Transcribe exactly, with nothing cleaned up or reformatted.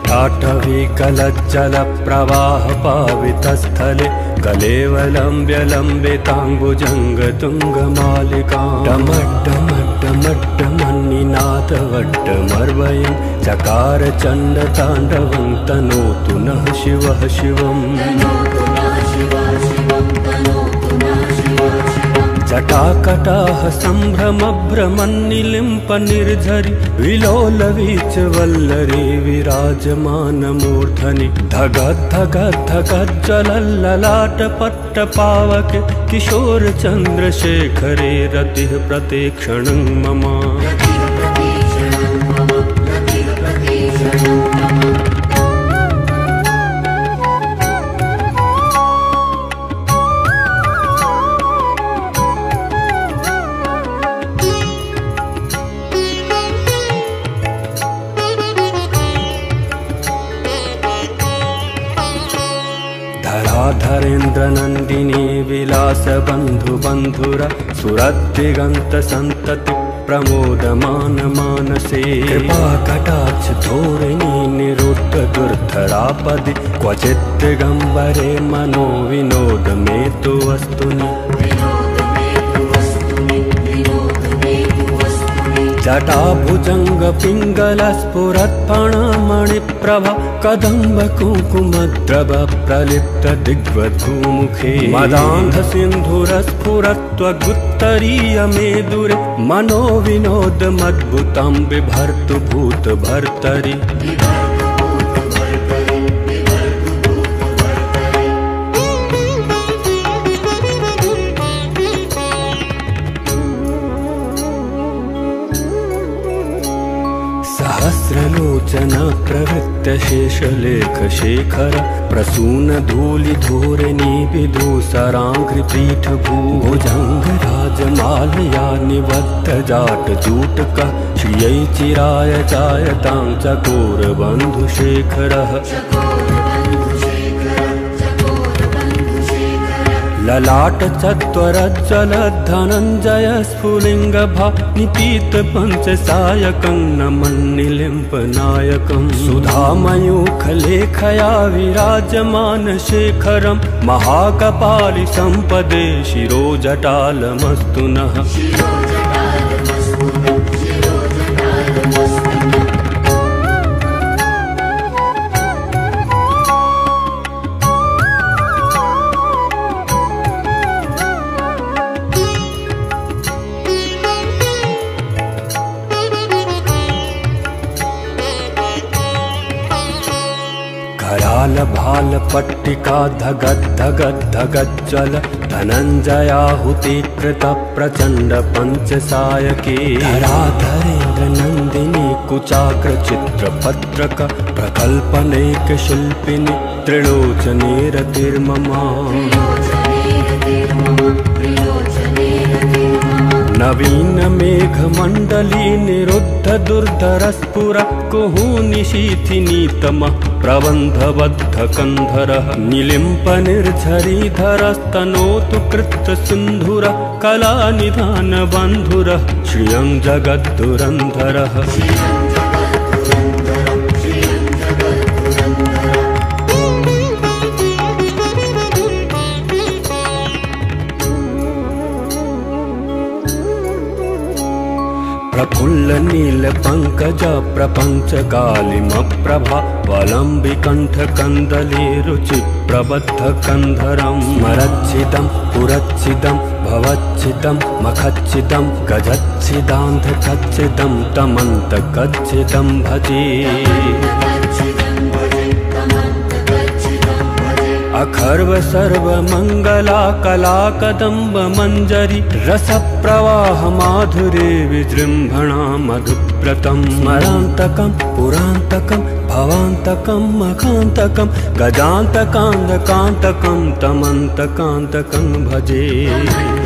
जटाटवी कलज्जलप्रवाह पावितस्थले कलेवलम्ब्य लम्बिताम्बुजङ्गतुङ्गमालिकां डमड्डमड्डमड्डमन्निनादवड्डमर्वयं चकार चण्डताण्डवं तनोतु नः शिवः शिवम्। जटाकटाह सम्भ्रमभ्रमन्निलिम्प निर्झरि विलोलवीच वल्लरी विराजमानमूर्धनि धगद्धगद्धगज्ज्वलल्ललाटपट्टपावके किशोर चन्द्रशेखरे रतिः प्रतीक्षणं मम। धराधरेन्द्र नन्दिनी विलास बन्धु बन्धुरा सुरद्दिगन्त सन्तति प्रमोदमान मानसे कृपाकटाक्ष धोरिणी निरुद्ध दुर्धरापदि क्वचित् दिगम्बरे मनो विनोद मे तु वस्तुनि। जटाभुजंग पिंगल स्फुरत्फणमणिप्रभा कदम्ब कुङ्कुमद्रव प्रलिप्त दिग्वधूमुखे मदान्ध सिन्धुरस्फुरत्वगुत्तरीय मेदुरे मनो विनोदमद्भुतं बिभर्तु भूत भर्तरि। सहस्रलोचन प्रवृत्त शेषलेख शेखर प्रसून धूलि धूरिणी विदूसराङ्घ्रिपीठ भुजंग राजमालया निबद्ध जाट जूटक श्रियै चिराय जायतां चकोर बन्धुशेखरः। ललाट चत्वरज्ज्वल धनञ्जय स्फुलिङ्गभा निपीत पञ्चसायकं नमन्निलिम्प नायकं सुधामयूखलेखया विराजमान शेखरं महाकपालि सम्पदे शिरोजटालमस्तु नः। कराल भाल पट्टिका धगद् धगद् धगज्ज्वल धनञ्जयाहुतिकृत प्रचण्ड पञ्चसायके धराधरेन्द्र नन्दिनी कुचाग्र चित्रपत्रक प्रकल्पनेक शिल्पिनि त्रिलोचने रतिर्ममा। नवीन मेघमण्डली निरुद्ध दुर्धरस्फुर कुहूनिशीथिनीतमः प्रबन्धबद्ध कन्धरः निलिम्प निर्झरीधरस्तनोतु कृत्त सिन्धुरः कलानिधान बन्धुरः श्रियं जगद्धुरन्धरः। प्रफुल्ल नील पंकज प्रपंच कालिम प्रभा वलंबि कंठ कंदली रुचि प्रबद्ध कंधरं स्मरच्छिदं पुरच्छिदं भवच्छिदं मखच्छिदं गजच्छिदान्ध कच्छिदं तमन्त कच्छिदं भजे। अखर्व सर्व मंगला कला कदम्ब मंजरी रस प्रवाह माधुरे विजृंभणा मधुव्रतं स्मरान्तकं पुरान्तकं भवान्तकं मखान्तकं गजान्तकान्तकान्तकं तमन्तकान्तकं भजे।